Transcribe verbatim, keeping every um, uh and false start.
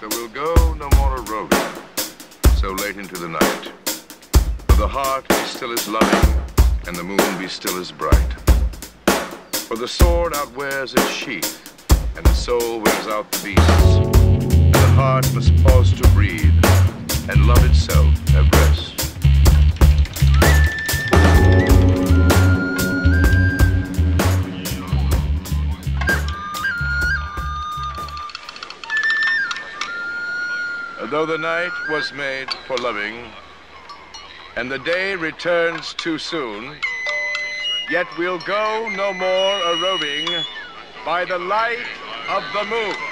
So we'll go no more a roving, so late into the night. For the heart be still as loving, and the moon be still as bright. For the sword outwears its sheath, and the soul wears out the beasts. And the heart must pause to breathe, and love itself have rest. Though the night was made for loving, and the day returns too soon, yet we'll go no more a roving by the light of the moon.